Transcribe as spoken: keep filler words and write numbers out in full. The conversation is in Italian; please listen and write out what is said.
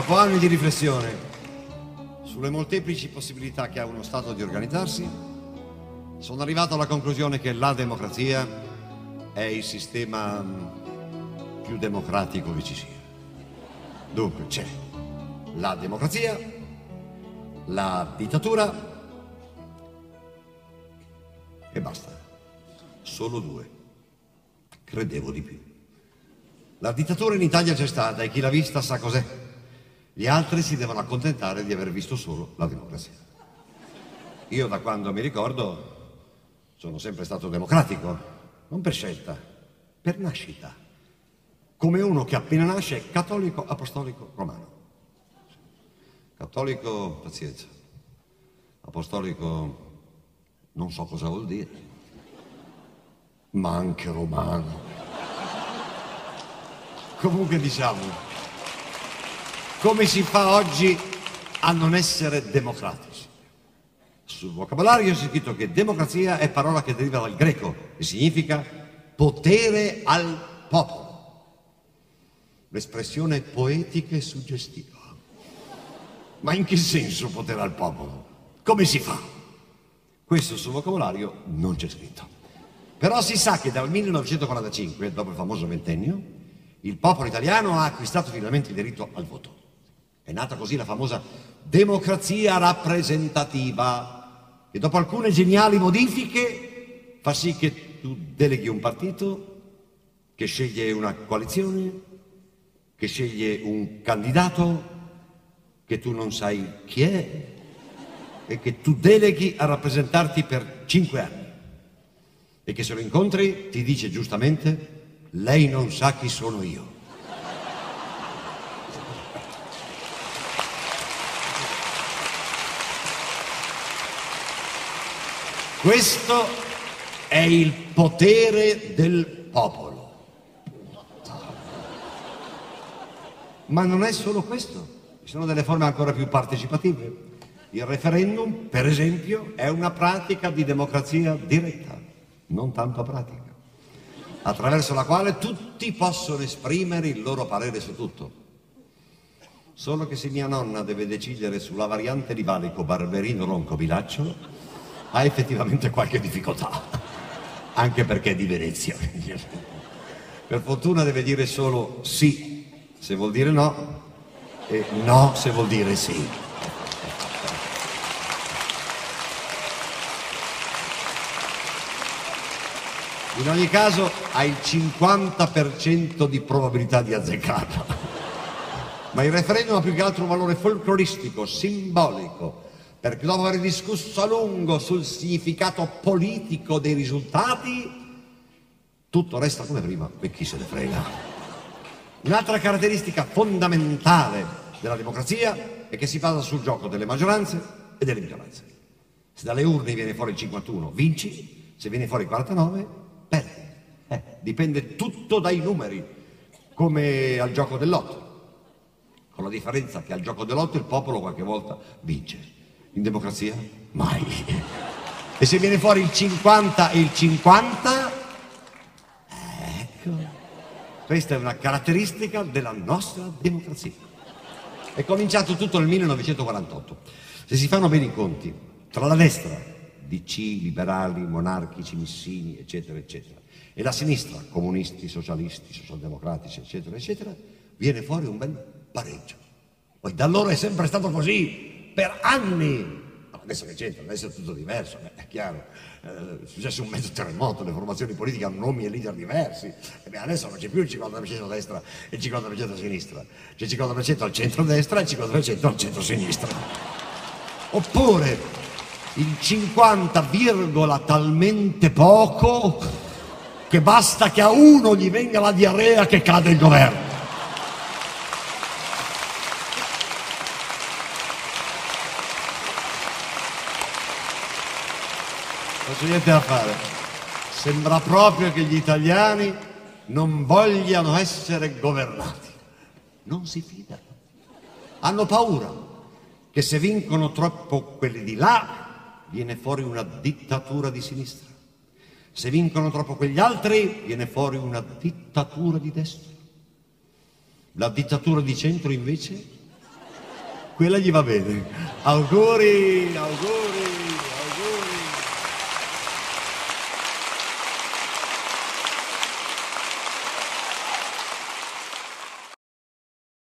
Dopo anni di riflessione sulle molteplici possibilità che ha uno Stato di organizzarsi, sono arrivato alla conclusione che la democrazia è il sistema più democratico che ci sia. Dunque c'è la democrazia, la dittatura e basta. Solo due. Credevo di più. La dittatura in Italia c'è stata e chi l'ha vista sa cos'è. Gli altri si devono accontentare di aver visto solo la democrazia. Io da quando mi ricordo sono sempre stato democratico, non per scelta, per nascita. Come uno che appena nasce è cattolico apostolico romano. Cattolico, pazienza. Apostolico, non so cosa vuol dire, ma anche romano. Comunque diciamo, come si fa oggi a non essere democratici? Sul vocabolario c'è scritto che democrazia è parola che deriva dal greco e significa potere al popolo. L'espressione è poetica e suggestiva. Ma in che senso potere al popolo? Come si fa? Questo sul vocabolario non c'è scritto. Però si sa che dal millenovecentoquarantacinque, dopo il famoso ventennio, il popolo italiano ha acquistato finalmente il diritto al voto. È nata così la famosa democrazia rappresentativa, che dopo alcune geniali modifiche fa sì che tu deleghi un partito, che sceglie una coalizione, che sceglie un candidato, che tu non sai chi è, e che tu deleghi a rappresentarti per cinque anni. E che se lo incontri ti dice giustamente: lei non sa chi sono io. Questo è il potere del popolo. Ma non è solo questo, ci sono delle forme ancora più partecipative. Il referendum, per esempio, è una pratica di democrazia diretta, non tanto pratica, attraverso la quale tutti possono esprimere il loro parere su tutto. Solo che se mia nonna deve decidere sulla variante di valico Barberino Ronco-Bilaccio, ha effettivamente qualche difficoltà, anche perché è di Venezia. Per fortuna deve dire solo sì se vuol dire no e no se vuol dire sì. In ogni caso ha il cinquanta per cento di probabilità di azzeccata. Ma il referendum ha più che altro un valore folcloristico, simbolico, perché dopo aver discusso a lungo sul significato politico dei risultati, tutto resta come prima e chi se ne frega. Un'altra caratteristica fondamentale della democrazia è che si basa sul gioco delle maggioranze e delle minoranze. Se dalle urne viene fuori il cinquantuno, vinci, se viene fuori il quarantanove, perdi. Eh, dipende tutto dai numeri, come al gioco dell'otto, con la differenza che al gioco dell'otto il popolo qualche volta vince. In democrazia? Mai. E se viene fuori il cinquanta e il cinquanta? Ecco. Questa è una caratteristica della nostra democrazia. È cominciato tutto nel millenovecentoquarantotto. Se si fanno bene i conti, tra la destra, D C, liberali, monarchici, missini, eccetera, eccetera, e la sinistra, comunisti, socialisti, socialdemocratici, eccetera, eccetera, viene fuori un bel pareggio. Poi da allora è sempre stato così. Per anni. Adesso che c'entra? Adesso è tutto diverso, è chiaro. Eh, è successo un mezzo terremoto, le formazioni politiche hanno nomi e leader diversi. E beh, adesso non c'è più il cinquanta per cento a destra e il cinquanta per cento a sinistra. C'è il cinquanta per cento al centro-destra e il cinquanta per cento al centro-sinistra. Oppure il cinquanta, talmente poco che basta che a uno gli venga la diarrea che cade il governo. Non c'è niente da fare. Sembra proprio che gli italiani non vogliano essere governati. Non si fidano. Hanno paura che se vincono troppo quelli di là, viene fuori una dittatura di sinistra. Se vincono troppo quegli altri, viene fuori una dittatura di destra. La dittatura di centro, invece, quella gli va bene. Auguri, auguri.